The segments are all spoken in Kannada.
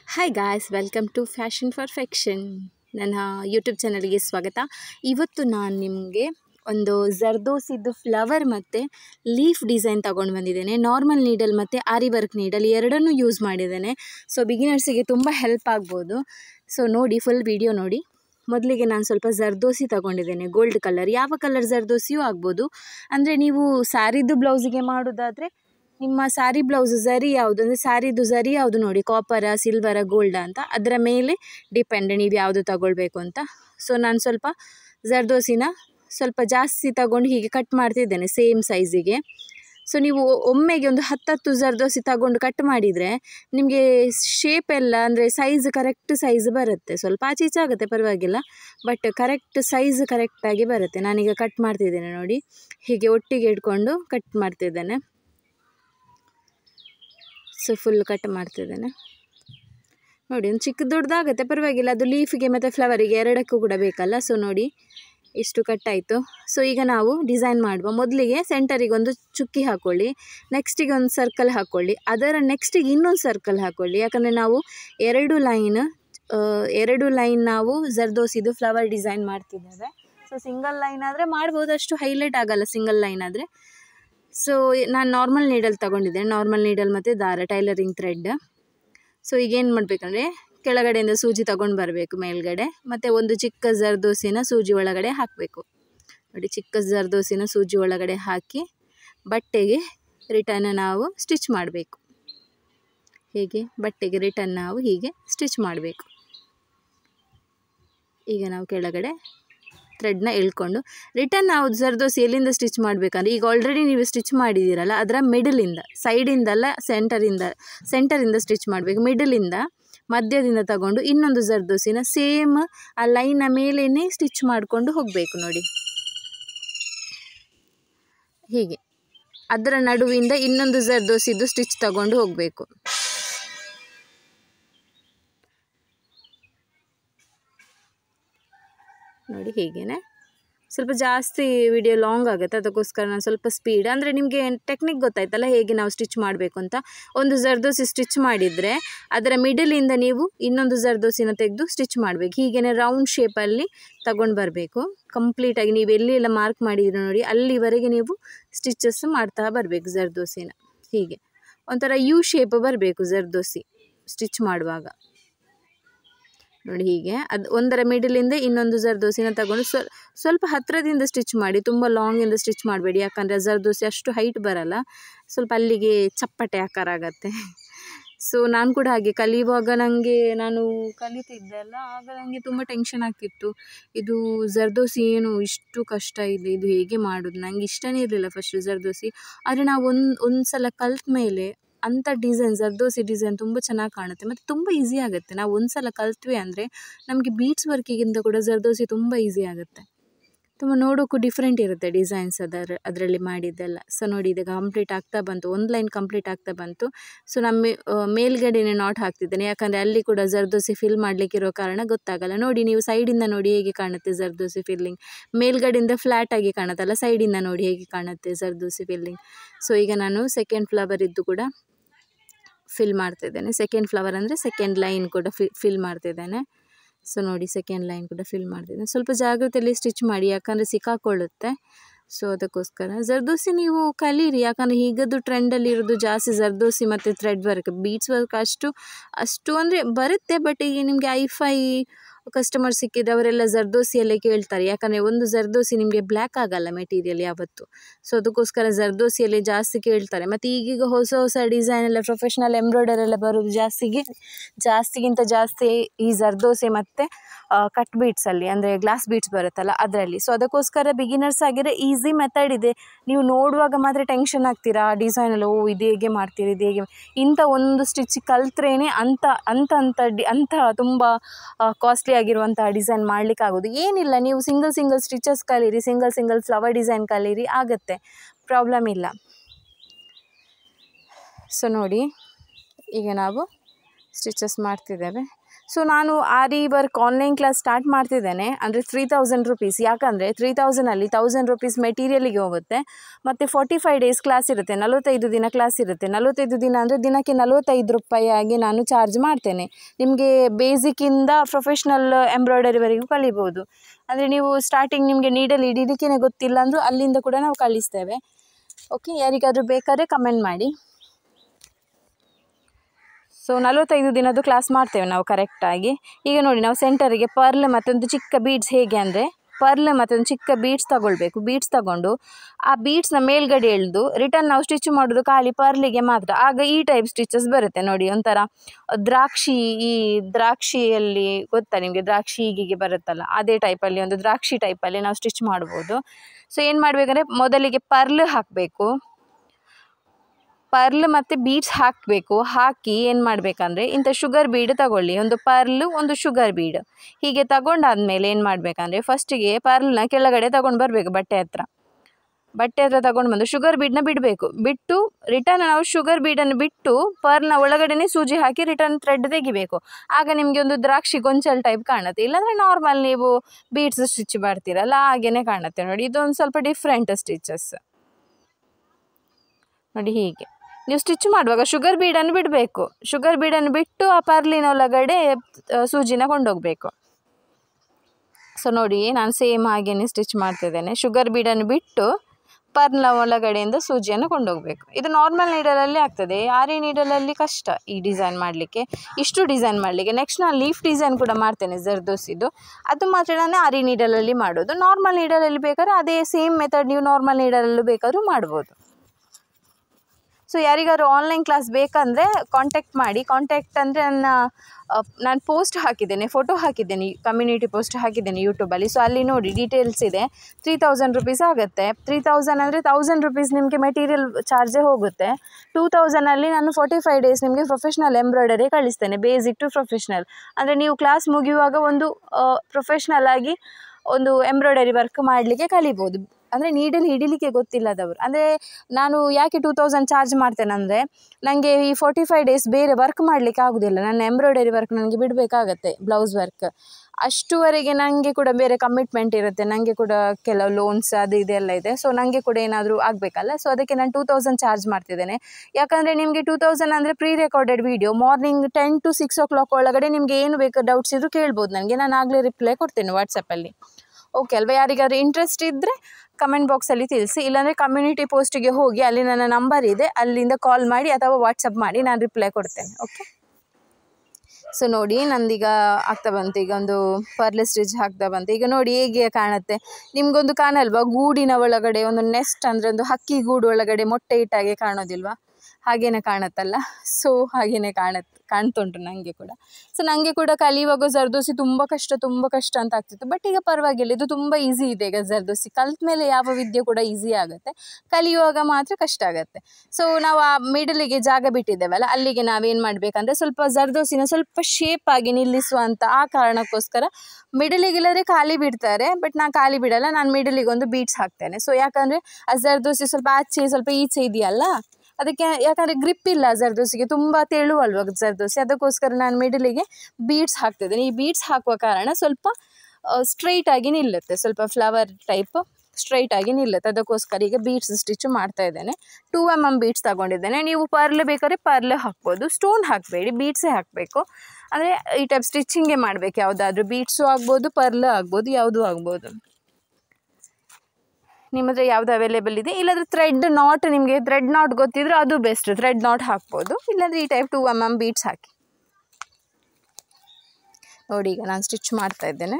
Hi guys, welcome to fashion perfection. ನನ್ನ ಯೂಟ್ಯೂಬ್ ಚಾನಲ್ಗೆ ಸ್ವಾಗತ. ಇವತ್ತು ನಾನು ನಿಮಗೆ ಒಂದು ಜರ್ದೋಸಿದ್ದು ಫ್ಲವರ್ ಮತ್ತು ಲೀಫ್ ಡಿಸೈನ್ ತೊಗೊಂಡು ಬಂದಿದ್ದೇನೆ. ನಾರ್ಮಲ್ ನೀಡಲ್ ಮತ್ತು ಆರಿ ವರ್ಕ್ ನೀಡಲ್ ಎರಡನ್ನೂ ಯೂಸ್ ಮಾಡಿದ್ದೇನೆ. ಸೊ ಬಿಗಿನರ್ಸಿಗೆ ತುಂಬ ಹೆಲ್ಪ್ ಆಗ್ಬೋದು. ಸೊ ನೋಡಿ, ಫುಲ್ ವಿಡಿಯೋ ನೋಡಿ. ಮೊದಲಿಗೆ ನಾನು ಸ್ವಲ್ಪ ಜರ್ದೋಸಿ ತೊಗೊಂಡಿದ್ದೇನೆ, ಗೋಲ್ಡ್ ಕಲರ್. ಯಾವ ಕಲರ್ ಜರ್ದೋಸಿಯೂ ಆಗ್ಬೋದು. ಅಂದರೆ ನೀವು ಸ್ಯಾರಿದು ಬ್ಲೌಸಿಗೆ ಮಾಡೋದಾದರೆ ನಿಮ್ಮ ಸ್ಯಾರಿ ಬ್ಲೌಸ್ ಝರಿ ಯಾವುದು, ಅಂದರೆ ಸ್ಯಾರಿದು ಝರಿ ಯಾವುದು ನೋಡಿ, ಕಾಪರ, ಸಿಲ್ವರ, ಗೋಲ್ಡ ಅಂತ ಅದರ ಮೇಲೆ ಡಿಪೆಂಡ್ ನೀವು ಯಾವುದು ತಗೊಳ್ಬೇಕು ಅಂತ. ಸೊ ನಾನು ಸ್ವಲ್ಪ ಜರ್ದೋಸಿನ ಸ್ವಲ್ಪ ಜಾಸ್ತಿ ತಗೊಂಡು ಹೀಗೆ ಕಟ್ ಮಾಡ್ತಿದ್ದೇನೆ ಸೇಮ್ ಸೈಜಿಗೆ. ಸೊ ನೀವು ಒಮ್ಮೆಗೆ ಒಂದು 10 ಜರ್ದೋಸಿ ತಗೊಂಡು ಕಟ್ ಮಾಡಿದರೆ ನಿಮಗೆ ಶೇಪ್ ಎಲ್ಲ ಅಂದರೆ ಸೈಜ್ ಕರೆಕ್ಟ್ ಸೈಜ್ ಬರುತ್ತೆ. ಸ್ವಲ್ಪ ಆಚೆ ಈಚೆ ಆಗುತ್ತೆ, ಪರವಾಗಿಲ್ಲ, ಬಟ್ ಕರೆಕ್ಟ್ ಸೈಜ್ ಕರೆಕ್ಟಾಗಿ ಬರುತ್ತೆ. ನಾನೀಗ ಕಟ್ ಮಾಡ್ತಿದ್ದೇನೆ ನೋಡಿ, ಹೀಗೆ ಒಟ್ಟಿಗೆ ಇಟ್ಕೊಂಡು ಕಟ್ ಮಾಡ್ತಿದ್ದೇನೆ. ಸೊ ಫುಲ್ ಕಟ್ ಮಾಡ್ತಿದ್ದೇನೆ ನೋಡಿ. ಒಂದು ಚಿಕ್ಕ ದೊಡ್ಡದಾಗುತ್ತೆ, ಪರವಾಗಿಲ್ಲ, ಅದು ಲೀಫಿಗೆ ಮತ್ತು ಫ್ಲವರಿಗೆ ಎರಡಕ್ಕೂ ಕೂಡ ಬೇಕಲ್ಲ. ಸೊ ನೋಡಿ, ಇಷ್ಟು ಕಟ್ಟಾಯಿತು. ಸೊ ಈಗ ನಾವು ಡಿಸೈನ್ ಮಾಡುವ. ಮೊದಲಿಗೆ ಸೆಂಟರಿಗೆ ಒಂದು ಚುಕ್ಕಿ ಹಾಕ್ಕೊಳ್ಳಿ, ನೆಕ್ಸ್ಟಿಗೆ ಒಂದು ಸರ್ಕಲ್ ಹಾಕ್ಕೊಳ್ಳಿ, ಅದರ ನೆಕ್ಸ್ಟಿಗೆ ಇನ್ನೊಂದು ಸರ್ಕಲ್ ಹಾಕ್ಕೊಳ್ಳಿ. ಯಾಕಂದರೆ ನಾವು ಎರಡು ಲೈನ್ ನಾವು ಜರ್ದೋಸಿದು ಫ್ಲವರ್ ಡಿಸೈನ್ ಮಾಡ್ತಿದ್ದೇವೆ. ಸೊ ಸಿಂಗಲ್ ಲೈನ್ ಆದರೆ ಮಾಡ್ಬೋದು, ಅಷ್ಟು ಹೈಲೈಟ್ ಆಗಲ್ಲ ಸಿಂಗಲ್ ಲೈನ್ ಆದರೆ. ಸೊ ನಾನು ನಾರ್ಮಲ್ ನೀಡಲ್ ತೊಗೊಂಡಿದ್ದೇನೆ, ನಾರ್ಮಲ್ ನೀಡಲ್ ಮತ್ತು ದಾರ, ಟೈಲರಿಂಗ್ ಥ್ರೆಡ್. ಸೊ ಈಗೇನು ಮಾಡಬೇಕಂದ್ರೆ ಕೆಳಗಡೆಯಿಂದ ಸೂಜಿ ತೊಗೊಂಡು ಬರಬೇಕು ಮೇಲ್ಗಡೆ, ಮತ್ತು ಒಂದು ಚಿಕ್ಕ ಜರ್ದೋಸಿನ ಸೂಜಿ ಒಳಗಡೆ ಹಾಕಬೇಕು ನೋಡಿ. ಚಿಕ್ಕ ಜರ್ದೋಸಿನ ಸೂಜಿ ಒಳಗಡೆ ಹಾಕಿ ಬಟ್ಟೆಗೆ ರಿಟರ್ನ್ ನಾವು ಸ್ಟಿಚ್ ಮಾಡಬೇಕು. ಹೀಗೆ ಬಟ್ಟೆಗೆ ರಿಟರ್ನ್ ನಾವು ಹೀಗೆ ಸ್ಟಿಚ್ ಮಾಡಬೇಕು. ಈಗ ನಾವು ಕೆಳಗಡೆ ಥ್ರೆಡ್ನ ಎಳ್ಕೊಂಡು ರಿಟರ್ನ್ ನಾವು ಜರ್ದೋಸಿ ಎಲ್ಲಿಂದ ಸ್ಟಿಚ್ ಮಾಡಬೇಕಂದ್ರೆ, ಈಗ ಆಲ್ರೆಡಿ ನೀವು ಸ್ಟಿಚ್ ಮಾಡಿದ್ದೀರಲ್ಲ ಅದರ ಮಿಡಲಿಂದ, ಸೈಡಿಂದಲ್ಲ ಸೆಂಟರಿಂದ ಸ್ಟಿಚ್ ಮಾಡಬೇಕು. ಮಿಡಲಿಂದ ಮಧ್ಯದಿಂದ ತಗೊಂಡು ಇನ್ನೊಂದು ಜರ್ದೋಸಿನ ಸೇಮ್ ಆ ಲೈನ್ನ ಮೇಲೇ ಸ್ಟಿಚ್ ಮಾಡಿಕೊಂಡು ಹೋಗಬೇಕು ನೋಡಿ. ಹೀಗೆ ಅದರ ನಡುವಿಂದ ಇನ್ನೊಂದು ಜರ್ದೋಸಿದ್ದು ಸ್ಟಿಚ್ ತಗೊಂಡು ಹೋಗಬೇಕು. ನೋಡಿ ಹೀಗೇನೆ. ಸ್ವಲ್ಪ ಜಾಸ್ತಿ ವಿಡಿಯೋ ಲಾಂಗ್ ಆಗುತ್ತೆ, ಅದಕ್ಕೋಸ್ಕರ ನಾನು ಸ್ವಲ್ಪ ಸ್ಪೀಡ್, ಅಂದರೆ ನಿಮಗೆ ಟೆಕ್ನಿಕ್ ಗೊತ್ತಾಯ್ತಲ್ಲ ಹೇಗೆ ನಾವು ಸ್ಟಿಚ್ ಮಾಡಬೇಕು ಅಂತ. ಒಂದು ಜರ್ದೋಸಿ ಸ್ಟಿಚ್ ಮಾಡಿದರೆ ಅದರ ಮಿಡಲಿಂದ ನೀವು ಇನ್ನೊಂದು ಜರ್ದೋಸಿನ ತೆಗೆದು ಸ್ಟಿಚ್ ಮಾಡಬೇಕು. ಹೀಗೇ ರೌಂಡ್ ಶೇಪಲ್ಲಿ ತಗೊಂಡು ಬರಬೇಕು. ಕಂಪ್ಲೀಟಾಗಿ ನೀವು ಎಲ್ಲಿ ಮಾರ್ಕ್ ಮಾಡಿದ್ದೀರ ನೋಡಿ ಅಲ್ಲಿವರೆಗೆ ನೀವು ಸ್ಟಿಚಸ್ ಮಾಡ್ತಾ ಬರಬೇಕು ಜರ್ದೋಸಿನ. ಹೀಗೆ ಒಂಥರ ಯು ಶೇಪ್ ಬರಬೇಕು ಜರ್ದೋಸಿ ಸ್ಟಿಚ್ ಮಾಡುವಾಗ ನೋಡಿ. ಹೀಗೆ ಅದು ಒಂದರ ಮಿಡಲಿಂದ ಇನ್ನೊಂದು ಜರ್ದೋಸಿನ ತಗೊಂಡು ಸ್ವಲ್ಪ ಹತ್ತಿರದಿಂದ ಸ್ಟಿಚ್ ಮಾಡಿ, ತುಂಬ ಲಾಂಗಿಂದ ಸ್ಟಿಚ್ ಮಾಡಬೇಡಿ. ಯಾಕಂದರೆ ಜರ್ದೋಸಿ ಅಷ್ಟು ಹೈಟ್ ಬರಲ್ಲ, ಸ್ವಲ್ಪ ಅಲ್ಲಿಗೆ ಚಪ್ಪಟೆ ಆಕಾರ ಆಗತ್ತೆ. ಸೊ ನಾನು ಕೂಡ ಹಾಗೆ ಕಲಿಯುವಾಗ ನಾನು ಕಲಿತಿದ್ದೆ ಅಲ್ಲ, ಆಗ ನನಗೆ ತುಂಬ ಟೆನ್ಷನ್ ಆಗ್ತಿತ್ತು. ಇದು ಜರ್ದೋಸಿ ಏನು ಇಷ್ಟು ಕಷ್ಟ ಇದೆ, ಇದು ಹೇಗೆ ಮಾಡೋದು, ನನಗೆ ಇಷ್ಟನೇ ಇರಲಿಲ್ಲ ಫಸ್ಟ್ ಜರ್ದೋಸಿ. ಆದರೆ ನಾವು ಒಂದು ಸಲ ಕಲ್ತ ಮೇಲೆ ಅಂಥ ಜರ್ದೋಸಿ ಡಿಸೈನ್ ತುಂಬ ಚೆನ್ನಾಗಿ ಕಾಣುತ್ತೆ ಮತ್ತು ತುಂಬ ಈಸಿ ಆಗುತ್ತೆ. ನಾವು ಒಂದು ಸಲ ಕಲ್ತ್ವಿ ಅಂದರೆ ನಮಗೆ ಬೀಡ್ಸ್ ವರ್ಕಿಗಿಂತ ಕೂಡ ಜರ್ದೋಸಿ ತುಂಬ ಈಸಿ ಆಗುತ್ತೆ. ತುಂಬ ನೋಡೋಕ್ಕೂ ಡಿಫ್ರೆಂಟ್ ಇರುತ್ತೆ ಡಿಸೈನ್ಸ್ ಅದರಲ್ಲಿ ಮಾಡಿದ್ದೆಲ್ಲ. ಸೊ ನೋಡಿ, ಈಗ ಕಂಪ್ಲೀಟ್ ಆಗ್ತಾ ಬಂತು, ಒಂದು ಲೈನ್ ಕಂಪ್ಲೀಟ್ ಆಗ್ತಾ ಬಂತು. ಸೊ ನಮ್ಮ ಮೇಲ್ಗಡೆನೇ ನಾಟ್ ಹಾಕ್ತಿದ್ದೇನೆ, ಯಾಕಂದರೆ ಅಲ್ಲಿ ಕೂಡ ಜರ್ದೋಸಿ ಫಿಲ್ ಮಾಡಲಿಕ್ಕಿರೋ ಕಾರಣ ಗೊತ್ತಾಗಲ್ಲ. ನೋಡಿ, ನೀವು ಸೈಡಿಂದ ನೋಡಿ ಹೇಗೆ ಕಾಣುತ್ತೆ ಜರ್ದೋಸಿ ಫಿಲ್ಲಿಂಗ್. ಮೇಲ್ಗಡೆಯಿಂದ ಫ್ಲ್ಯಾಟಾಗಿ ಕಾಣುತ್ತಲ್ಲ, ಸೈಡಿಂದ ನೋಡಿ ಹೇಗೆ ಕಾಣುತ್ತೆ ಜರ್ದೋಸಿ ಫಿಲ್ಲಿಂಗ್. ಸೊ ಈಗ ನಾನು ಸೆಕೆಂಡ್ ಫ್ಲವರ್ ಇದ್ದು ಕೂಡ ಫಿಲ್ ಮಾಡ್ತಿದ್ದೇನೆ. ಸೆಕೆಂಡ್ ಫ್ಲವರ್ ಅಂದರೆ ಸೆಕೆಂಡ್ ಲೈನ್ ಕೂಡ ಫಿಲ್ ಮಾಡ್ತಿದ್ದೇನೆ. ಸೊ ನೋಡಿ, ಸೆಕೆಂಡ್ ಲೈನ್ ಕೂಡ ಫಿಲ್ ಮಾಡ್ತಿದ್ದೇನೆ. ಸ್ವಲ್ಪ ಜಾಗ್ರತೆಯಲ್ಲಿ ಸ್ಟಿಚ್ ಮಾಡಿ, ಯಾಕಂದರೆ ಸಿಕ್ಕಾಕೊಳ್ಳುತ್ತೆ. ಸೊ ಅದಕ್ಕೋಸ್ಕರ ಜರ್ದೋಸಿ ನೀವು ಕಲೀರಿ, ಯಾಕಂದರೆ ಈಗದ್ದು ಟ್ರೆಂಡಲ್ಲಿ ಇರೋದು ಜಾಸ್ತಿ ಜರ್ದೋಸಿ ಮತ್ತು ಥ್ರೆಡ್ ವರ್ಕ್. ಬೀಡ್ಸ್ ವರ್ಕ್ ಅಷ್ಟು ಅಂದರೆ ಬರುತ್ತೆ, ಬಟ್ ಈಗ ನಿಮಗೆ ಐಫೈ ಕಸ್ಟಮರ್ ಸಿಕ್ಕಿದ್ರೆ ಅವರೆಲ್ಲ ಜರ್ದೋಸಿಯಲ್ಲೇ ಕೇಳ್ತಾರೆ. ಯಾಕಂದರೆ ಒಂದು ಜರ್ದೋಸಿ ನಿಮಗೆ ಬ್ಲ್ಯಾಕ್ ಆಗಲ್ಲ ಮೆಟೀರಿಯಲ್ ಯಾವತ್ತು. ಸೊ ಅದಕ್ಕೋಸ್ಕರ ಜರ್ದೋಸಿಯಲ್ಲೇ ಜಾಸ್ತಿ ಕೇಳ್ತಾರೆ. ಮತ್ತು ಈಗೀಗ ಹೊಸ ಡಿಸೈನ್ ಎಲ್ಲ ಪ್ರೊಫೆಷ್ನಲ್ ಎಂಬ್ರಾಯ್ಡರಿ ಎಲ್ಲ ಬರೋದು ಜಾಸ್ತಿಗಿಂತ ಜಾಸ್ತಿ ಈ ಜರ್ದೋಸಿ ಮತ್ತು ಕಟ್ ಬೀಡ್ಸಲ್ಲಿ, ಅಂದರೆ ಗ್ಲಾಸ್ ಬೀಡ್ಸ್ ಬರುತ್ತಲ್ಲ ಅದರಲ್ಲಿ. ಸೊ ಅದಕ್ಕೋಸ್ಕರ ಬಿಗಿನರ್ಸ್ ಆಗಿರೋ ಈಸಿ ಮೆಥಡ್ ಇದೆ. ನೀವು ನೋಡುವಾಗ ಮಾತ್ರ ಟೆನ್ಷನ್ ಆಗ್ತೀರಾ ಆ ಡಿಸೈನಲ್ಲಿ, ಇದು ಹೇಗೆ ಮಾಡ್ತೀರಿ, ಇದು ಹೇಗೆ. ಇಂಥ ಒಂದು ಸ್ಟಿಚ್ ಕಲ್ತ್ರೇ ಅಂಥ ತುಂಬ ಕಾಸ್ಟ್ಲಿ ಆಗಿರುವಂಥ ಡಿಸೈನ್ ಮಾಡಲಿಕ್ಕಾಗೋದು. ಏನಿಲ್ಲ, ನೀವು ಸಿಂಗಲ್ ಸ್ಟಿಚಸ್ ಕಲೀರಿ, ಸಿಂಗಲ್ ಫ್ಲವರ್ ಡಿಸೈನ್ ಕಲೀರಿ, ಆಗುತ್ತೆ, ಪ್ರಾಬ್ಲಮ್ ಇಲ್ಲ. ಸೊ ನೋಡಿ, ಈಗ ನಾವು ಸ್ಟಿಚಸ್ ಮಾಡ್ತಿದ್ದೇವೆ. ಸೊ ನಾನು aari work online class start ಮಾಡ್ತಿದ್ದೇನೆ. ಅಂದರೆ 3000 ರೂಪೀಸ್. ಯಾಕಂದರೆ 3000ಅಲ್ಲಿ 1000 ರೂಪೀಸ್ ಮೆಟೀರಿಯಲಿಗೆ ಹೋಗುತ್ತೆ. ಮತ್ತು 45 ಡೇಸ್ ಕ್ಲಾಸ್ ಇರುತ್ತೆ, 45 ದಿನ ಕ್ಲಾಸ್ ಇರುತ್ತೆ. 45 ದಿನ ಅಂದರೆ ದಿನಕ್ಕೆ 45 ರೂಪಾಯಿ ಆಗಿ ನಾನು ಚಾರ್ಜ್ ಮಾಡ್ತೇನೆ. ನಿಮಗೆ ಬೇಸಿಕ್ಕಿಂದ ಪ್ರೊಫೆಷ್ನಲ್ ಎಂಬ್ರಾಯ್ಡರಿವರೆಗೂ ಕಲಿಬೋದು. ಅಂದರೆ ನೀವು ಸ್ಟಾರ್ಟಿಂಗ್ ನಿಮಗೆ ನೀಡಲ್ ಹಿಡಿಲಿಕ್ಕೆ ಗೊತ್ತಿಲ್ಲ ಅಂದರೂ ಅಲ್ಲಿಂದ ಕೂಡ ನಾವು ಕಲಿಸ್ತೇವೆ. ಓಕೆ, ಯಾರಿಗಾದರೂ ಬೇಕಾದರೆ ಕಮೆಂಟ್ ಮಾಡಿ. ಸೊ 45 ದಿನದ್ದು ಕ್ಲಾಸ್ ಮಾಡ್ತೇವೆ ನಾವು ಕರೆಕ್ಟಾಗಿ. ಈಗ ನೋಡಿ, ನಾವು ಸೆಂಟರಿಗೆ ಪರ್ಲ್ ಮತ್ತೊಂದು ಚಿಕ್ಕ ಬೀಡ್ಸ್ ಹೇಗೆ ಅಂದರೆ, ಪರ್ಲ್ ಮತ್ತೊಂದು ಚಿಕ್ಕ ಬೀಡ್ಸ್ ತಗೊಳ್ಬೇಕು. ಬೀಡ್ಸ್ ತಗೊಂಡು ಆ ಬೀಡ್ಸ್ನ ಮೇಲ್ಗಡೆ ಎಳೆದು ರಿಟರ್ನ್ ನಾವು ಸ್ಟಿಚ್ ಮಾಡೋದು ಖಾಲಿ ಪರ್ಲಿಗೆ ಮಾತ್ರ. ಆಗ ಈ ಟೈಪ್ ಸ್ಟಿಚಸ್ ಬರುತ್ತೆ ನೋಡಿ, ಒಂಥರ ಈ ದ್ರಾಕ್ಷಿಯಲ್ಲಿ ಗೊತ್ತಾ ನಿಮಗೆ, ದ್ರಾಕ್ಷಿ ಹೀಗೆ ಬರುತ್ತಲ್ಲ, ಅದೇ ಟೈಪಲ್ಲಿ ಒಂದು ದ್ರಾಕ್ಷಿ ಟೈಪಲ್ಲಿ ನಾವು ಸ್ಟಿಚ್ ಮಾಡ್ಬೋದು. ಸೊ ಏನು ಮಾಡಬೇಕಂದ್ರೆ, ಮೊದಲಿಗೆ ಪರ್ಲ್ ಹಾಕಬೇಕು, ಪರ್ಲ್ ಮತ್ತು ಬೀಡ್ಸ್ ಹಾಕಬೇಕು. ಹಾಕಿ ಏನು ಮಾಡಬೇಕಂದ್ರೆ, ಇಂಥ ಶುಗರ್ ಬೀಡ್ ತಗೊಳ್ಳಿ, ಒಂದು ಪರ್ಲು ಒಂದು ಶುಗರ್ ಬೀಡ್. ಹೀಗೆ ತಗೊಂಡಾದ್ಮೇಲೆ ಏನು ಮಾಡಬೇಕಂದ್ರೆ, ಫಸ್ಟಿಗೆ ಪರ್ಲ್ನ ಕೆಳಗಡೆ ತಗೊಂಡು ಬರಬೇಕು, ಬಟ್ಟೆ ಹತ್ರ ತಗೊಂಡು ಬಂದು ಶುಗರ್ ಬೀಡನ್ನ ಬಿಡಬೇಕು. ಬಿಟ್ಟು ರಿಟರ್ನ್ ನಾವು ಶುಗರ್ ಬೀಡನ್ನು ಬಿಟ್ಟು ಪರ್ಲ್ನ ಒಳಗಡೆನೇ ಸೂಜಿ ಹಾಕಿ ರಿಟರ್ನ್ ಥ್ರೆಡ್ ತೆಗಿಬೇಕು. ಆಗ ನಿಮಗೆ ಒಂದು ದ್ರಾಕ್ಷಿ ಗೊಂಚಲ್ ಟೈಪ್ ಕಾಣುತ್ತೆ. ಇಲ್ಲಾಂದರೆ ನಾರ್ಮಲ್ ನೀವು ಬೀಡ್ಸ್ ಸ್ಟಿಚ್ ಮಾಡ್ತೀರಲ್ಲ ಹಾಗೇ ಕಾಣುತ್ತೆ ನೋಡಿ. ಇದೊಂದು ಸ್ವಲ್ಪ ಡಿಫ್ರೆಂಟ್ ಸ್ಟಿಚಸ್ ನೋಡಿ. ಹೀಗೆ ನೀವು ಸ್ಟಿಚ್ ಮಾಡುವಾಗ ಶುಗರ್ ಬೀಡನ್ನು ಬಿಡಬೇಕು. ಶುಗರ್ ಬೀಡನ್ನು ಬಿಟ್ಟು ಆ ಪರ್ಲಿನ ಒಳಗಡೆ ಸೂಜಿನ ಕೊಂಡೋಗಬೇಕು. ಸೊ ನೋಡಿ, ನಾನು ಸೇಮ್ ಹಾಗೇನೆ ಸ್ಟಿಚ್ ಮಾಡ್ತಿದ್ದೇನೆ. ಶುಗರ್ ಬೀಡನ್ನು ಬಿಟ್ಟು ಪರ್ಲ್ನ ಒಳಗಡೆಯಿಂದ ಸೂಜಿಯನ್ನು ಕೊಂಡೋಗಬೇಕು. ಇದು ನಾರ್ಮಲ್ ನೀಡಲಲ್ಲಿ ಆಗ್ತದೆ, ಆರಿ ನೀಡಲಲ್ಲಿ ಕಷ್ಟ ಈ ಡಿಸೈನ್ ಮಾಡಲಿಕ್ಕೆ, ಇಷ್ಟು ಡಿಸೈನ್ ಮಾಡಲಿಕ್ಕೆ. ನೆಕ್ಸ್ಟ್ ನಾನು ಲೀಫ್ ಡಿಸೈನ್ ಕೂಡ ಮಾಡ್ತೇನೆ ಜರ್ದೋಸಿದು, ಅದು ಮಾತ್ರ ನಾನು ಆರಿ ನೀಡಲಲ್ಲಿ ಮಾಡೋದು. ನಾರ್ಮಲ್ ನೀಡಲಲ್ಲಿ ಬೇಕಾದ್ರೆ ಅದೇ ಸೇಮ್ ಮೆಥಡ್ ನೀವು ನಾರ್ಮಲ್ ನೀಡಲಲ್ಲೂ ಬೇಕಾದ್ರೂ ಮಾಡ್ಬೋದು. ಸೊ ಯಾರಿಗಾದ್ರು ಆನ್ಲೈನ್ ಕ್ಲಾಸ್ ಬೇಕಂದರೆ ಕಾಂಟ್ಯಾಕ್ಟ್ ಮಾಡಿ. ಕಾಂಟ್ಯಾಕ್ಟ್ ಅಂದರೆ ನಾನು ಪೋಸ್ಟ್ ಹಾಕಿದ್ದೇನೆ, ಫೋಟೋ ಹಾಕಿದ್ದೇನೆ, ಕಮ್ಯುನಿಟಿ ಪೋಸ್ಟ್ ಹಾಕಿದ್ದೇನೆ ಯೂಟ್ಯೂಬಲ್ಲಿ. ಸೊ ಅಲ್ಲಿ ನೋಡಿ ಡೀಟೇಲ್ಸ್ ಇದೆ. 3000 ರೂಪೀಸ್ ಆಗುತ್ತೆ. 3000 ಅಂದರೆ 1000 ರೂಪೀಸ್ ನಿಮಗೆ ಮೆಟೀರಿಯಲ್ ಚಾರ್ಜೇ ಹೋಗುತ್ತೆ. 2000ಅಲ್ಲಿ ನಾನು 45 ಡೇಸ್ ನಿಮಗೆ ಪ್ರೊಫೆಷ್ನಲ್ ಎಂಬ್ರಾಯ್ಡರಿ ಕಳಿಸ್ತೇನೆ, ಬೇಸಿಕ್ ಟು ಪ್ರೊಫೆಷ್ನಲ್. ಅಂದರೆ ನೀವು ಕ್ಲಾಸ್ ಮುಗಿಯುವಾಗ ಒಂದು ಪ್ರೊಫೆಷ್ನಲ್ ಆಗಿ ಒಂದು ಎಂಬ್ರಾಯ್ಡರಿ ವರ್ಕ್ ಮಾಡಲಿಕ್ಕೆ ಕಲಿಬೋದು. ಅಂದರೆ ನೀಡಲ್ ಹಿಡಿಲಿಕ್ಕೆ ಗೊತ್ತಿಲ್ಲದವರು. ಅಂದರೆ ನಾನು ಯಾಕೆ 2000 ಚಾರ್ಜ್ ಮಾಡ್ತೇನೆ ಅಂದರೆ, ನನಗೆ ಈ 45 ಡೇಸ್ ಬೇರೆ ವರ್ಕ್ ಮಾಡಲಿಕ್ಕೆ ಆಗೋದಿಲ್ಲ. ನನ್ನ ಎಂಬ್ರಾಯ್ಡರಿ ವರ್ಕ್ ನನಗೆ ಬಿಡಬೇಕಾಗತ್ತೆ, ಬ್ಲೌಸ್ ವರ್ಕ್. ಅಷ್ಟುವರೆಗೆ ನನಗೆ ಕೂಡ ಬೇರೆ ಕಮಿಟ್ಮೆಂಟ್ ಇರುತ್ತೆ, ನನಗೆ ಕೂಡ ಕೆಲವು ಲೋನ್ಸ್ ಅದು ಇದೆಲ್ಲ ಇದೆ. ಸೊ ನನಗೆ ಕೂಡ ಏನಾದರೂ ಆಗಬೇಕಲ್ಲ. ಸೊ ಅದಕ್ಕೆ ನಾನು 2000 ಚಾರ್ಜ್ ಮಾಡ್ತಿದ್ದೇನೆ. ಯಾಕಂದರೆ ನಿಮಗೆ 2000 ಅಂದರೆ pre recorded video, morning 10 to 6 o'clock ಒಳಗಡೆ ನಿಮಗೆ ಏನು ಬೇಕು ಡೌಟ್ಸ್ ಇದ್ದರೂ ಕೇಳ್ಬೋದು ನನಗೆ, ನಾನು ಆಗಲೇ ರಿಪ್ಲೈ ಕೊಡ್ತೇನೆ ವಾಟ್ಸಪ್ಪಲ್ಲಿ. ಓಕೆ ಅಲ್ವಾ? ಯಾರಿಗಾದ್ರೂ ಇಂಟ್ರೆಸ್ಟ್ ಇದ್ದರೆ ಕಮೆಂಟ್ ಬಾಕ್ಸಲ್ಲಿ ತಿಳಿಸಿ. ಇಲ್ಲಾಂದರೆ ಕಮ್ಯುನಿಟಿ ಪೋಸ್ಟಿಗೆ ಹೋಗಿ ಅಲ್ಲಿ ನನ್ನ ನಂಬರ್ ಇದೆ, ಅಲ್ಲಿಂದ ಕಾಲ್ ಮಾಡಿ ಅಥವಾ ವಾಟ್ಸಪ್ ಮಾಡಿ, ನಾನು ರಿಪ್ಲೈ ಕೊಡ್ತೇನೆ. ಓಕೆ. ಸೊ ನೋಡಿ, ನಂದೀಗ ಆಗ್ತಾ ಬಂತು, ಈಗ ಒಂದು ಪರ್ಲ್ ಸ್ಟಿಚ್ ಹಾಕ್ತಾ ಬಂತು. ಈಗ ನೋಡಿ ಹೇಗೆ ಕಾಣುತ್ತೆ ನಿಮಗೊಂದು, ಕಾಣಲ್ವಾ? ಗೂಡಿನ ಒಳಗಡೆ ಒಂದು ನೆಸ್ಟ್, ಅಂದರೆ ಒಂದು ಹಕ್ಕಿ ಗೂಡು ಒಳಗಡೆ ಮೊಟ್ಟೆ ಇಟ್ಟಾಗೆ ಕಾಣೋದಿಲ್ವಾ? ಹಾಗೇನೆ ಕಾಣುತ್ತಲ್ಲ. ಸೊ ಹಾಗೇನೆ ಕಾಣ್ತುಂಟು ನನಗೆ ಕೂಡ. ಸೊ ನನಗೆ ಕೂಡ ಕಲಿಯುವಾಗ ಜರ್ದೋಸಿ ತುಂಬ ಕಷ್ಟ ಅಂತ ಆಗ್ತಿತ್ತು. ಬಟ್ ಈಗ ಪರವಾಗಿಲ್ಲ, ಇದು ತುಂಬ ಈಸಿ ಇದೆ. ಈಗ ಜರ್ದೋಸಿ ಕಲ್ತ ಮೇಲೆ ಯಾವ ವಿದ್ಯೆ ಕೂಡ ಈಸಿ ಆಗುತ್ತೆ, ಕಲಿಯುವಾಗ ಮಾತ್ರ ಕಷ್ಟ ಆಗುತ್ತೆ. ಸೊ ನಾವು ಆ ಮಿಡಲಿಗೆ ಜಾಗ ಬಿಟ್ಟಿದ್ದೇವಲ್ಲ, ಅಲ್ಲಿಗೆ ನಾವೇನು ಮಾಡಬೇಕಂದ್ರೆ, ಸ್ವಲ್ಪ ಜರ್ದೋಸಿನ ಸ್ವಲ್ಪ ಶೇಪ್ ಆಗಿ ನಿಲ್ಲಿಸುವಂಥ ಆ ಕಾರಣಕ್ಕೋಸ್ಕರ ಮಿಡಲಿಗಿಲ್ಲದ್ರೆ ಖಾಲಿ ಬಿಡ್ತಾರೆ. ಬಟ್ ನಾನು ಖಾಲಿ ಬಿಡಲ್ಲ, ನಾನು ಮಿಡಲಿಗೆ ಒಂದು ಬೀಡ್ಸ್ ಹಾಕ್ತೇನೆ. ಸೊ ಯಾಕಂದರೆ ಆ ಜರ್ದೋಸಿ ಸ್ವಲ್ಪ ಆಚೆ ಸ್ವಲ್ಪ ಈಚೆ ಇದೆಯಲ್ಲ, ಅದಕ್ಕೆ ಯಾಕಂದರೆ ಗ್ರಿಪ್ ಇಲ್ಲ ಜರ್ದೋಸಿಗೆ, ತುಂಬ ತೆಳುವಲ್ವ ಜರ್ದೋಸಿ, ಅದಕ್ಕೋಸ್ಕರ ನಾನು ಮಿಡಲಿಗೆ ಬೀಡ್ಸ್ ಹಾಕ್ತಿದ್ದೇನೆ. ಈ ಬೀಡ್ಸ್ ಹಾಕುವ ಕಾರಣ ಸ್ವಲ್ಪ ಸ್ಟ್ರೈಟ್ ಆಗಿ ನಿಲ್ಲುತ್ತೆ, ಸ್ವಲ್ಪ ಫ್ಲವರ್ ಟೈಪ್ ಸ್ಟ್ರೈಟ್ ಆಗಿ ನಿಲ್ಲುತ್ತೆ. ಅದಕ್ಕೋಸ್ಕರ ಈಗ ಬೀಡ್ಸ್ ಸ್ಟಿಚ್ ಮಾಡ್ತಾ ಇದ್ದೇನೆ. 2 mm ಬೀಡ್ಸ್ ತಗೊಂಡಿದ್ದೇನೆ. ನೀವು ಪರ್ಲ್ ಬೇಕಾದ್ರೆ ಪರ್ಲ್ ಹಾಕ್ಬೋದು, ಸ್ಟೋನ್ ಹಾಕಬೇಡಿ, ಬೀಡ್ಸೇ ಹಾಕಬೇಕು. ಅಂದರೆ ಈ ಟೈಪ್ ಸ್ಟಿಚಿಂಗೇ ಮಾಡಬೇಕು. ಯಾವುದಾದ್ರೂ ಬೀಡ್ಸು ಆಗ್ಬೋದು, ಪರ್ಲ್ ಆಗ್ಬೋದು, ಯಾವುದೂ ಆಗ್ಬೋದು. ನಿಮ್ಮ ಹತ್ರ ಯಾವುದು ಅವೈಲೇಬಲ್ ಇದೆ. ಇಲ್ಲಾಂದರೆ ಥ್ರೆಡ್ ನಾಟ್, ನಿಮಗೆ ಥ್ರೆಡ್ ನಾಟ್ ಗೊತ್ತಿದ್ರೆ ಅದು ಬೆಸ್ಟ್, ಥ್ರೆಡ್ ನಾಟ್ ಹಾಕ್ಬೋದು. ಇಲ್ಲಾಂದರೆ ಈ ಟೈಪ್ 2 mm ಬೀಡ್ಸ್ ಹಾಕಿ. ನೋಡಿ ಈಗ ನಾನು ಸ್ಟಿಚ್ ಮಾಡ್ತಾ ಇದ್ದೇನೆ.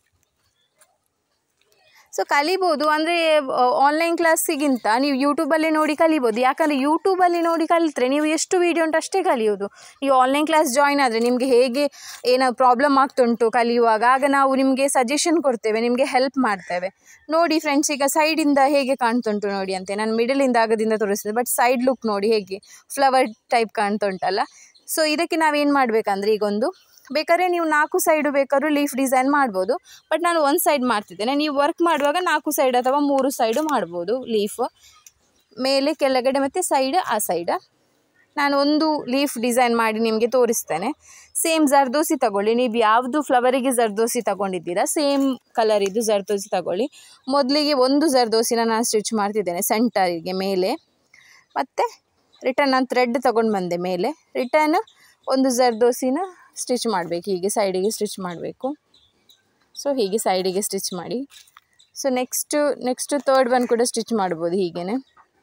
ಸೊ ಕಲಿಬೋದು. ಅಂದರೆ ಆನ್ಲೈನ್ ಕ್ಲಾಸಿಗಿಂತ ನೀವು ಯೂಟ್ಯೂಬಲ್ಲಿ ನೋಡಿ ಕಲಿಬೋದು. ಯಾಕಂದರೆ ಯೂಟ್ಯೂಬಲ್ಲಿ ನೋಡಿ ಕಲಿತ್ರೆ ನೀವು ಎಷ್ಟು ವೀಡಿಯೋ ಉಂಟು ಅಷ್ಟೇ ಕಲಿಯೋದು. ನೀವು ಆನ್ಲೈನ್ ಕ್ಲಾಸ್ ಜಾಯ್ನ್ ಆದರೆ ನಿಮಗೆ ಹೇಗೆ ಏನೋ ಪ್ರಾಬ್ಲಮ್ ಆಗ್ತುಂಟು ಕಲಿಯುವಾಗ, ಆಗ ನಾವು ನಿಮಗೆ ಸಜೆಷನ್ ಕೊಡ್ತೇವೆ, ನಿಮಗೆ ಹೆಲ್ಪ್ ಮಾಡ್ತೇವೆ. ನೋಡಿ ಫ್ರೆಂಡ್ಸ್, ಈಗ ಸೈಡಿಂದ ಹೇಗೆ ಕಾಣ್ತುಂಟು ನೋಡಿ ಅಂತೆ. ನಾನು ಮಿಡಲಿಂದ ಆಗದಿಂದ ತೋರಿಸ್ತಿದ್ದೆ, ಬಟ್ ಸೈಡ್ ಲುಕ್ ನೋಡಿ ಹೇಗೆ ಫ್ಲವರ್ ಟೈಪ್ ಕಾಣ್ತುಂಟಲ್ಲ. ಸೊ ಇದಕ್ಕೆ ನಾವೇನು ಮಾಡಬೇಕಂದ್ರೆ, ಈಗೊಂದು ಬೇಕಾದ್ರೆ ನೀವು 4 ಸೈಡು ಬೇಕಾದ್ರೂ ಲೀಫ್ ಡಿಸೈನ್ ಮಾಡ್ಬೋದು. ಬಟ್ ನಾನು 1 ಸೈಡ್ ಮಾಡ್ತಿದ್ದೇನೆ. ನೀವು ವರ್ಕ್ ಮಾಡುವಾಗ 4 ಸೈಡ್ ಅಥವಾ 3 ಸೈಡು ಮಾಡ್ಬೋದು. ಲೀಫ್ ಮೇಲೆ ಕೆಳಗಡೆ ಮತ್ತು ಸೈಡ್ ಆ ಸೈಡ. ನಾನು ಒಂದು ಲೀಫ್ ಡಿಸೈನ್ ಮಾಡಿ ನಿಮಗೆ ತೋರಿಸ್ತೇನೆ. ಸೇಮ್ ಜರ್ದೋಸಿ ತಗೊಳ್ಳಿ, ನೀವು ಯಾವುದು ಫ್ಲವರಿಗೆ ಜರ್ದೋಸಿ ತಗೊಂಡಿದ್ದೀರಾ ಸೇಮ್ ಕಲರ್ ಇದು ಜರ್ದೋಸಿ ತಗೊಳ್ಳಿ. ಮೊದಲಿಗೆ ಒಂದು ಜರ್ದೋಸಿನ ನಾನು ಸ್ಟಿಚ್ ಮಾಡ್ತಿದ್ದೇನೆ ಸೆಂಟರಿಗೆ ಮೇಲೆ, ಮತ್ತು ರಿಟರ್ನ್ ನಾನು ಥ್ರೆಡ್ ತಗೊಂಡು ಬಂದೆ ಮೇಲೆ, ರಿಟರ್ನ್ ಒಂದು ಜರ್ದೋಸಿನ ಸ್ಟಿಚ್ ಮಾಡಬೇಕು, ಹೀಗೆ ಸೈಡಿಗೆ ಸ್ಟಿಚ್ ಮಾಡಬೇಕು. ಸೊ ಹೀಗೆ ಸೈಡಿಗೆ ಸ್ಟಿಚ್ ಮಾಡಿ. ಸೊ ನೆಕ್ಸ್ಟು ಥರ್ಡ್ ಒನ್ ಕೂಡ ಸ್ಟಿಚ್ ಮಾಡ್ಬೋದು ಹೀಗೇ.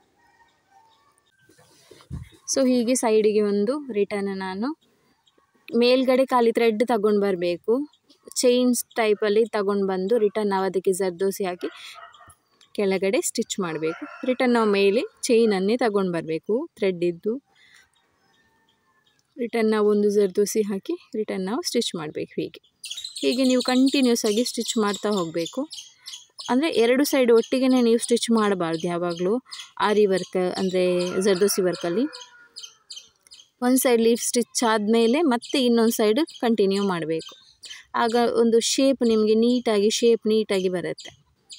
ಸೊ ಹೀಗೆ ಸೈಡಿಗೆ ಒಂದು ರಿಟರ್ನ್ ನಾನು ಮೇಲ್ಗಡೆ ಖಾಲಿ ಥ್ರೆಡ್ ತಗೊಂಡು ಬರಬೇಕು, ಚೈನ್ಸ್ ಟೈಪಲ್ಲಿ ತಗೊಂಡು ಬಂದು ರಿಟರ್ನ್ ನಾವು ಅದಕ್ಕೆ ಜರ್ದೋಸಿ ಹಾಕಿ ಕೆಳಗಡೆ ಸ್ಟಿಚ್ ಮಾಡಬೇಕು. ರಿಟರ್ನ್ ನಾವು ಮೇಲೆ ಚೈನನ್ನೇ ತಗೊಂಡು ಬರಬೇಕು ಥ್ರೆಡ್ಡಿದ್ದು. ರಿಟರ್ನ್ ನಾವು ಒಂದು ಜರ್ದೋಸಿ ಹಾಕಿ ರಿಟರ್ನ್ ನಾವು ಸ್ಟಿಚ್ ಮಾಡಬೇಕು. ಹೀಗೆ ನೀವು ಕಂಟಿನ್ಯೂಸ್ ಆಗಿ ಸ್ಟಿಚ್ ಮಾಡ್ತಾ ಹೋಗಬೇಕು. ಅಂದರೆ ಎರಡು ಸೈಡ್ ಒಟ್ಟಿಗೆ ನೀವು ಸ್ಟಿಚ್ ಮಾಡಬಾರ್ದು ಯಾವಾಗಲೂ. ಆರಿ ವರ್ಕ್ ಅಂದರೆ ಜರ್ದೋಸಿ ವರ್ಕಲ್ಲಿ ಒಂದು ಸೈಡ್ ಲೀಫ್ ಸ್ಟಿಚ್ ಆದಮೇಲೆ ಮತ್ತೆ ಇನ್ನೊಂದು ಸೈಡ್ ಕಂಟಿನ್ಯೂ ಮಾಡಬೇಕು. ಆಗ ಒಂದು ಶೇಪ್ ನಿಮಗೆ ನೀಟಾಗಿ ಬರುತ್ತೆ.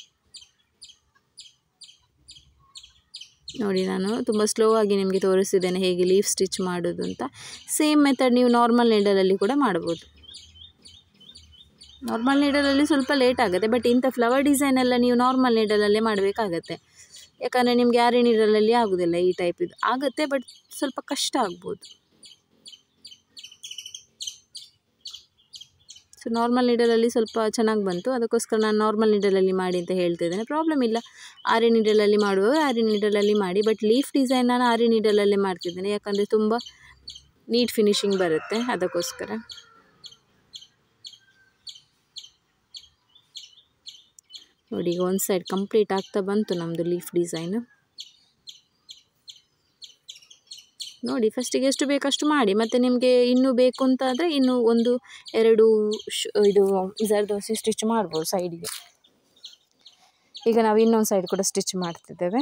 ನೋಡಿ, ನಾನು ತುಂಬ ಸ್ಲೋ ಆಗಿ ನಿಮಗೆ ತೋರಿಸಿದ್ದೇನೆ ಹೇಗೆ ಲೀಫ್ ಸ್ಟಿಚ್ ಮಾಡೋದು ಅಂತ. ಸೇಮ್ ಮೆಥಡ್ ನೀವು ನಾರ್ಮಲ್ ನೀಡಲಲ್ಲಿ ಕೂಡ ಮಾಡ್ಬೋದು. ನಾರ್ಮಲ್ ನೀಡಲಲ್ಲಿ ಸ್ವಲ್ಪ ಲೇಟ್ ಆಗುತ್ತೆ, ಬಟ್ ಇಂಥ ಫ್ಲವರ್ ಡಿಸೈನ್ ಎಲ್ಲ ನೀವು ನಾರ್ಮಲ್ ನೀಡಲಲ್ಲೇ ಮಾಡಬೇಕಾಗತ್ತೆ. ಯಾಕಂದರೆ ನಿಮಗೆ ಆರಿ ನೀಡಲಲ್ಲಿ ಆಗೋದಿಲ್ಲ ಈ ಟೈಪ್. ಇದು ಆಗುತ್ತೆ, ಬಟ್ ಸ್ವಲ್ಪ ಕಷ್ಟ ಆಗ್ಬೋದು. ಸೊ ನಾರ್ಮಲ್ ನೀಡಲಲ್ಲಿ ಸ್ವಲ್ಪ ಚೆನ್ನಾಗಿ ಬಂತು, ಅದಕ್ಕೋಸ್ಕರ ನಾನು ನಾರ್ಮಲ್ ನೀಡಲಲ್ಲಿ ಮಾಡಿ ಅಂತ ಹೇಳ್ತಿದ್ದೇನೆ. ಪ್ರಾಬ್ಲಮ್ ಇಲ್ಲ, ಆರಿ ನೀಡಲಲ್ಲಿ ಮಾಡುವಾಗ ಆರಿ ನೀಡಲಲ್ಲಿ ಮಾಡಿ. ಬಟ್ ಲೀಫ್ ಡಿಸೈನ್ ನಾನು ಆರಿ ನೀಡಲಲ್ಲೇ ಮಾಡ್ತಿದ್ದೇನೆ, ಯಾಕಂದರೆ ತುಂಬ ನೀಟ್ ಫಿನಿಶಿಂಗ್ ಬರುತ್ತೆ ಅದಕ್ಕೋಸ್ಕರ. ನೋಡಿ, ಈಗ ಒಂದು ಸೈಡ್ ಕಂಪ್ಲೀಟ್ ಆಗ್ತಾ ಬಂತು ನಮ್ಮದು ಲೀಫ್ ಡಿಸೈನ್. ನೋಡಿ, ಫಸ್ಟಿಗೆ ಎಷ್ಟು ಬೇಕಷ್ಟು ಮಾಡಿ, ಮತ್ತು ನಿಮಗೆ ಇನ್ನೂ ಬೇಕು ಅಂತಾದರೆ ಇನ್ನೂ 1-2 ಇದು ಜರ್ದೋಸಿ ಸ್ಟಿಚ್ ಮಾಡ್ಬೋದು ಸೈಡಿಗೆ. ಈಗ ನಾವು ಇನ್ನೊಂದು ಸೈಡ್ ಕೂಡ ಸ್ಟಿಚ್ ಮಾಡ್ತಿದ್ದೇವೆ.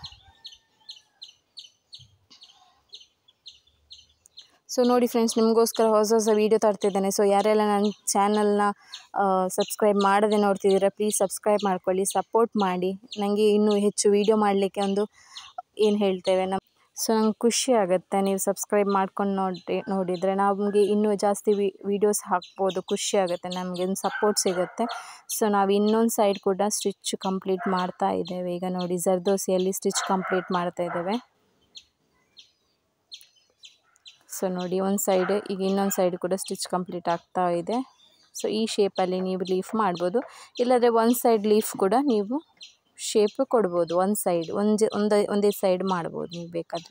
ಸೊ ನೋಡಿ ಫ್ರೆಂಡ್ಸ್, ನಿಮಗೋಸ್ಕರ ಹೊಸ ವೀಡಿಯೋ ತರ್ತಿದ್ದೇನೆ. ಸೊ ಯಾರೆಲ್ಲ ನನ್ನ ಚಾನಲ್ನ ಸಬ್ಸ್ಕ್ರೈಬ್ ಮಾಡದೆ ನೋಡ್ತಿದ್ದೀರಾ, ಪ್ಲೀಸ್ ಸಬ್ಸ್ಕ್ರೈಬ್ ಮಾಡ್ಕೊಳ್ಳಿ, ಸಪೋರ್ಟ್ ಮಾಡಿ. ನನಗೆ ಇನ್ನೂ ಹೆಚ್ಚು ವೀಡಿಯೋ ಮಾಡಲಿಕ್ಕೆ ಏನು ಹೇಳ್ತೇವೆ ಸೊ ನಂಗೆ ಖುಷಿ ಆಗುತ್ತೆ ನೀವು ಸಬ್ಸ್ಕ್ರೈಬ್ ಮಾಡ್ಕೊಂಡು ನೋಡಿದರೆ ನಮಗೆ ಇನ್ನೂ ಜಾಸ್ತಿ ವೀಡಿಯೋಸ್ ಹಾಕ್ಬೋದು. ಖುಷಿ ಆಗುತ್ತೆ, ನಮಗೆ ಒಂದು ಸಪೋರ್ಟ್ ಸಿಗುತ್ತೆ. ಸೊ ನಾವು ಇನ್ನೊಂದು ಸೈಡ್ ಕೂಡ ಸ್ಟಿಚ್ ಕಂಪ್ಲೀಟ್ ಮಾಡ್ತಾ ಇದ್ದೇವೆ. ಈಗ ನೋಡಿ, ಜರ್ದೋಸಿಯಲ್ಲಿ ಸ್ಟಿಚ್ ಕಂಪ್ಲೀಟ್ ಮಾಡ್ತಾ ಇದ್ದೇವೆ. ಸೊ ನೋಡಿ, ಒಂದು ಸೈಡ್, ಈಗ ಇನ್ನೊಂದು ಸೈಡ್ ಕೂಡ ಸ್ಟಿಚ್ ಕಂಪ್ಲೀಟ್ ಆಗ್ತಾ ಇದೆ. ಸೊ ಈ ಶೇಪಲ್ಲಿ ನೀವು ಲೀಫ್ ಮಾಡ್ಬೋದು, ಇಲ್ಲಾಂದರೆ ಒಂದು ಸೈಡ್ ಲೀಫ್ ಕೂಡ ನೀವು ಶೇಪ್ ಕೊಡ್ಬೋದು. ಒಂದು ಸೈಡ್ ಒಂದೇ ಸೈಡ್ ಮಾಡ್ಬೋದು ನೀವು ಬೇಕಾದರೆ.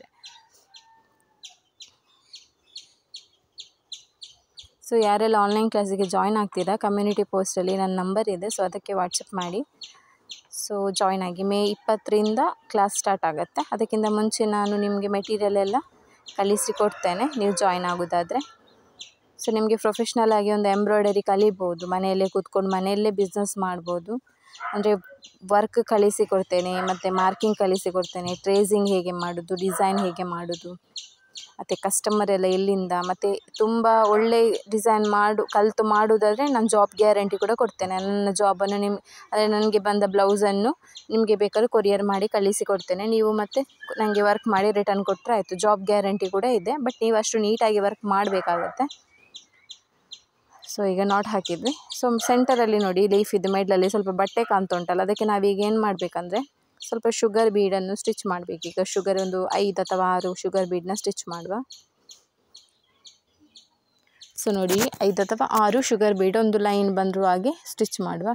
ಸೊ ಯಾರೆಲ್ಲ ಆನ್ಲೈನ್ ಕ್ಲಾಸಿಗೆ ಜಾಯ್ನ್ ಆಗ್ತೀರಾ, ಕಮ್ಯುನಿಟಿ ಪೋಸ್ಟಲ್ಲಿ ನನ್ನ ನಂಬರ್ ಇದೆ, ಸೊ ಅದಕ್ಕೆ ವಾಟ್ಸಪ್ ಮಾಡಿ. ಸೊ ಜಾಯ್ನ್ ಆಗಿ. ಮೇ 20ರಿಂದ ಕ್ಲಾಸ್ ಸ್ಟಾರ್ಟ್ ಆಗುತ್ತೆ. ಅದಕ್ಕಿಂತ ಮುಂಚೆ ನಾನು ನಿಮಗೆ ಮೆಟೀರಿಯಲ್ ಎಲ್ಲ ಕಲಿಸಿಕೊಡ್ತೇನೆ ನೀವು ಜಾಯ್ನ್ ಆಗೋದಾದರೆ. ಸೊ ನಿಮಗೆ ಪ್ರೊಫೆಷ್ನಲ್ ಆಗಿ ಒಂದು ಎಂಬ್ರಾಯ್ಡರಿ ಕಲಿಬೋದು, ಮನೆಯಲ್ಲೇ ಕೂತ್ಕೊಂಡು ಮನೆಯಲ್ಲೇ ಬಿಸ್ನೆಸ್ ಮಾಡ್ಬೋದು. ಅಂದರೆ ವರ್ಕ್ ಕಲಿಸಿಕೊಡ್ತೇನೆ, ಮತ್ತು ಮಾರ್ಕಿಂಗ್ ಕಲಿಸಿಕೊಡ್ತೇನೆ, ಟ್ರೇಸಿಂಗ್ ಹೇಗೆ ಮಾಡೋದು, ಡಿಸೈನ್ ಹೇಗೆ ಮಾಡೋದು, ಮತ್ತು ಕಸ್ಟಮರ್ ಎಲ್ಲ ಎಲ್ಲಿಂದ, ಮತ್ತು ತುಂಬ ಒಳ್ಳೆ ಡಿಸೈನ್ ಕಲಿತು ಮಾಡೋದಾದರೆ ನಾನು ಜಾಬ್ ಗ್ಯಾರಂಟಿ ಕೂಡ ಕೊಡ್ತೇನೆ. ನನ್ನ ಜಾಬನ್ನು ಅಂದರೆ ನನಗೆ ಬಂದ ಬ್ಲೌಸನ್ನು ನಿಮಗೆ ಬೇಕಾದ್ರೆ ಕೊರಿಯರ್ ಮಾಡಿ ಕಳಿಸಿಕೊಡ್ತೇನೆ. ನೀವು ಮತ್ತು ನನಗೆ ವರ್ಕ್ ಮಾಡಿ ರಿಟರ್ನ್ ಕೊಟ್ಟರೆ ಆಯಿತು. ಜಾಬ್ ಗ್ಯಾರಂಟಿ ಕೂಡ ಇದೆ, ಬಟ್ ನೀವು ಅಷ್ಟು ನೀಟಾಗಿ ವರ್ಕ್ ಮಾಡಬೇಕಾಗತ್ತೆ. ಸೊ ಈಗ ನಾಟ್ ಹಾಕಿದ್ವಿ. ಸೊ ಸೆಂಟರಲ್ಲಿ ನೋಡಿ, ಲೀಫ್ ಇದು ಮಿಡ್ಲಲ್ಲಿ ಸ್ವಲ್ಪ ಬಟ್ಟೆ ಕಾಣ್ತಾ ಉಂಟಲ್ಲ, ಅದಕ್ಕೆ ನಾವೀಗ ಏನು ಮಾಡಬೇಕಂದ್ರೆ ಸ್ವಲ್ಪ ಶುಗರ್ ಬೀಡನ್ನು ಸ್ಟಿಚ್ ಮಾಡಬೇಕು. ಈಗ ಶುಗರ್ ಒಂದು 5 ಅಥವಾ 6 ಶುಗರ್ ಬೀಡನ್ನ ಸ್ಟಿಚ್ ಮಾಡುವ. ಸೊ ನೋಡಿ, 5 ಅಥವಾ 6 ಶುಗರ್ ಬೀಡ್ ಒಂದು ಲೈನ್ ಬಂದರೂ ಹಾಗೆ ಸ್ಟಿಚ್ ಮಾಡುವ.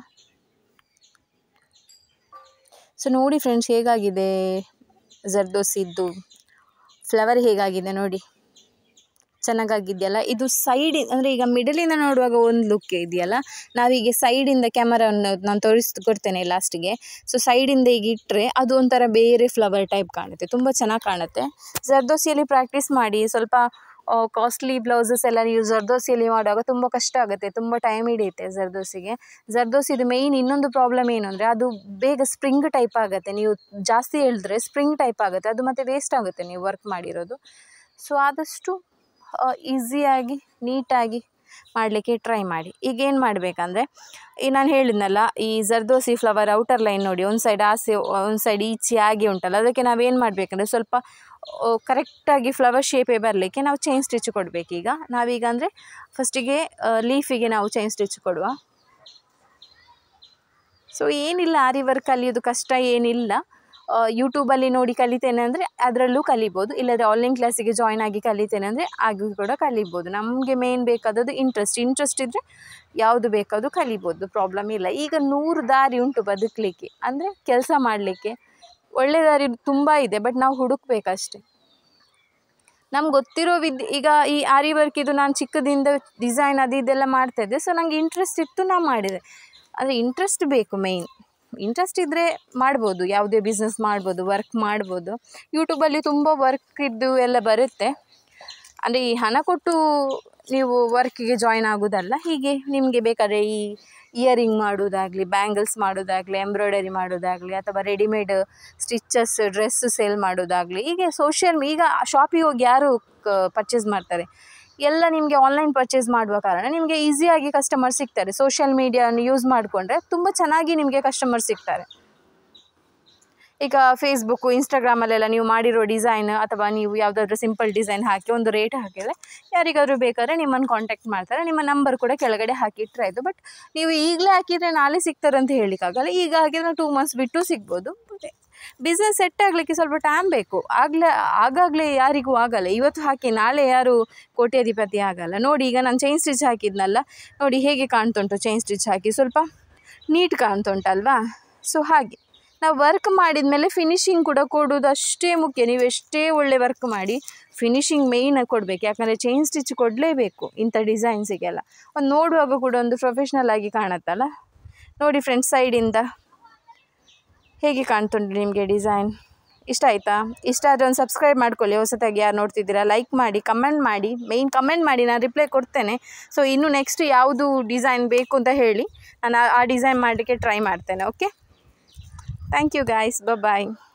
ಸೊ ನೋಡಿ ಫ್ರೆಂಡ್ಸ್, ಹೇಗಾಗಿದೆ ಜರ್ದೋಸಿದ್ದು ಫ್ಲವರ್ ಹೇಗಾಗಿದೆ ನೋಡಿ, ಚೆನ್ನಾಗಾಗಿದೆಯಲ್ಲ. ಇದು ಸೈಡ್ ಅಂದರೆ ಈಗ ಮಿಡಲಿಂದ ನೋಡುವಾಗ ಒಂದು ಲುಕ್ ಇದೆಯಲ್ಲ, ನಾವೀಗ ಸೈಡಿಂದ ಕ್ಯಾಮರಾವನ್ನು ನಾನು ತೋರಿಸ್ಕೊಡ್ತೇನೆ ಲಾಸ್ಟಿಗೆ. ಸೊ ಸೈಡಿಂದ ಈಗ ಇಟ್ಟರೆ ಅದು ಒಂಥರ ಬೇರೆ ಫ್ಲವರ್ ಟೈಪ್ ಕಾಣುತ್ತೆ, ತುಂಬ ಚೆನ್ನಾಗಿ ಕಾಣುತ್ತೆ. ಜರ್ದೋಸಿಯಲ್ಲಿ ಪ್ರಾಕ್ಟೀಸ್ ಮಾಡಿ. ಸ್ವಲ್ಪ ಕಾಸ್ಟ್ಲಿ ಬ್ಲೌಸಸ್ ಎಲ್ಲ ನೀವು ಜರ್ದೋಸಿಯಲ್ಲಿ ಮಾಡುವಾಗ ತುಂಬ ಕಷ್ಟ ಆಗುತ್ತೆ, ತುಂಬ ಟೈಮ್ ಹಿಡಿಯುತ್ತೆ ಜರ್ದೋಸಿಗೆ. ಜರ್ದೋಸಿದು ಮೇಯ್ನ್ ಇನ್ನೊಂದು ಪ್ರಾಬ್ಲಮ್ ಏನು ಅಂದರೆ ಅದು ಬೇಗ ಸ್ಪ್ರಿಂಗ್ ಟೈಪ್ ಆಗುತ್ತೆ. ನೀವು ಜಾಸ್ತಿ ಎಳೆದ್ರೆ ಸ್ಪ್ರಿಂಗ್ ಟೈಪ್ ಆಗುತ್ತೆ, ಅದು ಮತ್ತು ವೇಸ್ಟ್ ಆಗುತ್ತೆ ನೀವು ವರ್ಕ್ ಮಾಡಿರೋದು. ಸೊ ಆದಷ್ಟು ಈಸಿಯಾಗಿ ನೀಟಾಗಿ ಮಾಡಲಿಕ್ಕೆ ಟ್ರೈ ಮಾಡಿ. ಈಗ ಏನು ಮಾಡಬೇಕಂದ್ರೆ, ಈ ನಾನು ಹೇಳಿದ್ನಲ್ಲ, ಈ ಜರ್ದೋಸಿ ಫ್ಲವರ್ ಔಟರ್ ಲೈನ್ ನೋಡಿ, ಒಂದು ಸೈಡ್ ಆಸೆ ಒಂದು ಸೈಡ್ ಈಚೆ ಆಗಿ ಉಂಟಲ್ಲ, ಅದಕ್ಕೆ ನಾವೇನು ಮಾಡಬೇಕಂದ್ರೆ ಸ್ವಲ್ಪ ಕರೆಕ್ಟಾಗಿ ಫ್ಲವರ್ ಶೇಪೇ ಬರಲಿಕ್ಕೆ ನಾವು ಚೈನ್ ಸ್ಟಿಚ್ ಕೊಡಬೇಕೀಗ. ನಾವೀಗ ಅಂದರೆ ಫಸ್ಟಿಗೆ ಲೀಫಿಗೆ ನಾವು ಚೈನ್ ಸ್ಟಿಚ್ ಕೊಡುವ. ಸೊ ಏನಿಲ್ಲ, ಆರಿ ವರ್ಕ್ ಕಲಿಯೋದು ಕಷ್ಟ ಏನಿಲ್ಲ. ಯೂಟ್ಯೂಬಲ್ಲಿ ನೋಡಿ ಕಲಿತೇನೆ ಅಂದರೆ ಅದರಲ್ಲೂ ಕಲಿಬೋದು, ಇಲ್ಲದ್ರೆ ಆನ್ಲೈನ್ ಕ್ಲಾಸಿಗೆ ಜಾಯ್ನ್ ಆಗಿ ಕಲಿತೇನೆ ಅಂದರೆ ಆಗೂ ಕೂಡ ಕಲಿಬೋದು. ನಮಗೆ ಮೇನ್ ಬೇಕಾದದ್ದು ಇಂಟ್ರೆಸ್ಟ್ ಇದ್ದರೆ ಯಾವುದು ಬೇಕಾದರೂ ಕಲಿಬೋದು, ಪ್ರಾಬ್ಲಮ್ ಇಲ್ಲ. ಈಗ 100 ದಾರಿ ಉಂಟು ಬದುಕಲಿಕ್ಕೆ, ಅಂದರೆ ಕೆಲಸ ಮಾಡಲಿಕ್ಕೆ ಒಳ್ಳೆ ದಾರಿ ತುಂಬ ಇದೆ, ಬಟ್ ನಾವು ಹುಡುಕ್ಬೇಕಷ್ಟೆ. ನಮ್ಗೆ ಗೊತ್ತಿರೋ ಈಗ ಈ ಆರಿ ವರ್ಕ್ ಇದು ನಾನು ಚಿಕ್ಕದಿಂದ ಡಿಸೈನ್ ಅದು ಇದೆಲ್ಲ ಮಾಡ್ತಾಯಿದ್ದೆ. ಸೊ ನನಗೆ ಇಂಟ್ರೆಸ್ಟ್ ಇತ್ತು, ನಾನು ಮಾಡಿದೆ. ಆದರೆ ಇಂಟ್ರೆಸ್ಟ್ ಬೇಕು ಮೇಯ್ನ್. ಇಂಟ್ರೆಸ್ಟ್ ಇದ್ದರೆ ಮಾಡ್ಬೋದು, ಯಾವುದೇ ಬಿಸ್ನೆಸ್ ಮಾಡ್ಬೋದು, ವರ್ಕ್ ಮಾಡ್ಬೋದು. ಯೂಟ್ಯೂಬಲ್ಲಿ ತುಂಬ ವರ್ಕ್ ಇದ್ದು ಎಲ್ಲ ಬರುತ್ತೆ. ಅಂದರೆ ಈ ಹಣ ಕೊಟ್ಟು ನೀವು ವರ್ಕಿಗೆ ಜಾಯ್ನ್ ಆಗೋದಲ್ಲ, ಹೀಗೆ ನಿಮಗೆ ಬೇಕಾದರೆ ಈ ಇಯರಿಂಗ್ ಮಾಡೋದಾಗಲಿ, ಬ್ಯಾಂಗಲ್ಸ್ ಮಾಡೋದಾಗಲಿ, ಎಂಬ್ರಾಯ್ಡರಿ ಮಾಡೋದಾಗಲಿ, ಅಥವಾ ರೆಡಿಮೇಡ್ ಸ್ಟಿಚಸ್ ಡ್ರೆಸ್ ಸೇಲ್ ಮಾಡೋದಾಗಲಿ, ಹೀಗೆ ಈಗ ಶಾಪಿಗೆ ಹೋಗಿ ಯಾರು ಪರ್ಚೇಸ್ ಮಾಡ್ತಾರೆ, ಎಲ್ಲ ನಿಮಗೆ ಆನ್ಲೈನ್ ಪರ್ಚೇಸ್ ಮಾಡುವ ಕಾರಣ ನಿಮಗೆ ಈಸಿಯಾಗಿ ಕಸ್ಟಮರ್ ಸಿಗ್ತಾರೆ. ಸೋಷಿಯಲ್ ಮೀಡಿಯಾನ ಯೂಸ್ ಮಾಡಿಕೊಂಡ್ರೆ ತುಂಬ ಚೆನ್ನಾಗಿ ನಿಮಗೆ ಕಸ್ಟಮರ್ ಸಿಗ್ತಾರೆ. ಈಗ ಫೇಸ್ಬುಕ್ಕು, ಇನ್ಸ್ಟಾಗ್ರಾಮಲ್ಲೆಲ್ಲ ನೀವು ಮಾಡಿರೋ ಡಿಸೈನ್ ಅಥವಾ ನೀವು ಯಾವುದಾದ್ರೂ ಸಿಂಪಲ್ ಡಿಸೈನ್ ಹಾಕಿ ಒಂದು ರೇಟ್ ಹಾಕಿದರೆ ಯಾರಿಗಾದ್ರೂ ಬೇಕಾದ್ರೆ ನಿಮ್ಮನ್ನು ಕಾಂಟ್ಯಾಕ್ಟ್ ಮಾಡ್ತಾರೆ. ನಿಮ್ಮ ನಂಬರ್ ಕೂಡ ಕೆಳಗಡೆ ಹಾಕಿಟ್ರೆ ಆಯಿತು. ಬಟ್ ನೀವು ಈಗಲೇ ಹಾಕಿದರೆ ನಾಳೆ ಸಿಗ್ತಾರೆ ಅಂತ ಹೇಳಲಿಕ್ಕಾಗಲ್ಲ. ಈಗ ಹಾಕಿದರೆ 2 months ಬಿಟ್ಟು ಸಿಗ್ಬೋದು. ಬಿಸ್ನೆಸ್ ಸೆಟ್ ಆಗಲಿಕ್ಕೆ ಸ್ವಲ್ಪ ಟೈಮ್ ಬೇಕು. ಆಗಾಗಲೇ ಯಾರಿಗೂ ಆಗಲ್ಲ. ಇವತ್ತು ಹಾಕಿ ನಾಳೆ ಯಾರು ಕೋಟ್ಯಾಧಿಪತಿ ಆಗಲ್ಲ. ನೋಡಿ, ಈಗ ನಾನು ಚೈನ್ ಸ್ಟಿಚ್ ಹಾಕಿದ್ನಲ್ಲ, ನೋಡಿ ಹೇಗೆ ಕಾಣ್ತುಂಟು. ಚೈನ್ ಸ್ಟಿಚ್ ಹಾಕಿ ಸ್ವಲ್ಪ ನೀಟ್ ಕಾಣ್ತುಂಟಲ್ವಾ. ಸೊ ಹಾಗೆ ನಾವು ವರ್ಕ್ ಮಾಡಿದ ಮೇಲೆ ಫಿನಿಶಿಂಗ್ ಕೂಡ ಕೊಡೋದು ಅಷ್ಟೇ ಮುಖ್ಯ. ನೀವು ಎಷ್ಟೇ ಒಳ್ಳೆ ವರ್ಕ್ ಮಾಡಿ ಫಿನಿಶಿಂಗ್ ಮೇಯ್ನ್ ಕೊಡಬೇಕು. ಯಾಕಂದರೆ ಚೈನ್ ಸ್ಟಿಚ್ ಕೊಡಲೇಬೇಕು ಇಂಥ ಡಿಸೈನ್ಸಿಗೆಲ್ಲ. ಒಂದು ನೋಡುವಾಗ ಕೂಡ ಒಂದು ಪ್ರೊಫೆಷ್ನಲ್ ಆಗಿ ಕಾಣುತ್ತಲ್ಲ. ನೋಡಿ ಫ್ರೆಂಡ್ಸ್, ಸೈಡಿಂದ ಹೇಗೆ ಕಾಣ್ತುಂಟು ನಿಮಗೆ ಡಿಸೈನ್. ಇಷ್ಟ ಆಯಿತಾ? ಇಷ್ಟ ಆದರೆ ಒಂದು ಸಬ್ಸ್ಕ್ರೈಬ್ ಮಾಡ್ಕೊಳ್ಳಿ. ಹೊಸತಾಗಿ ಯಾರು ನೋಡ್ತಿದ್ದೀರಾ ಲೈಕ್ ಮಾಡಿ, ಕಮೆಂಟ್ ಮಾಡಿ. ಮೇಯ್ನ್ ಕಮೆಂಟ್ ಮಾಡಿ, ನಾನು ರಿಪ್ಲೈ ಕೊಡ್ತೇನೆ. ಸೊ ಇನ್ನು ನೆಕ್ಸ್ಟ್ ಯಾವುದು ಡಿಸೈನ್ ಬೇಕು ಅಂತ ಹೇಳಿ, ನಾನು ಆ ಡಿಸೈನ್ ಮಾಡಲಿಕ್ಕೆ ಟ್ರೈ ಮಾಡ್ತೇನೆ. Okay, thank you guys, bye.